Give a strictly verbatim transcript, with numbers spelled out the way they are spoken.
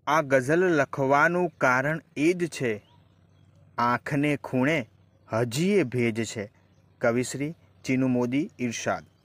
આ ગઝલ લખવાનું કારણ એ જ છે, આંખને ખૂણે હજીએ ભેજ છે. કવિશ્રી ચીનુ મોદી, ઇરશાદ.